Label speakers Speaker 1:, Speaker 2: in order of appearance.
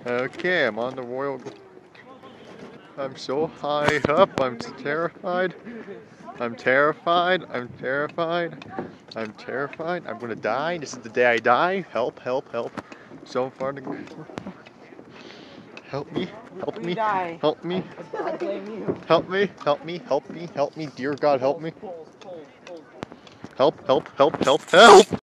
Speaker 1: Okay, I'm on the royal. I'm so high up. I'm terrified. I'm terrified. I'm terrified. I'm terrified. I'm gonna die. This is the day I die. Help! Help! Help! So far to go. Help me! Help me! Help me!
Speaker 2: I blame you.
Speaker 1: Help me! Help me! Help me! Help me! Dear God, help me! Help! Help! Help! Help! Help!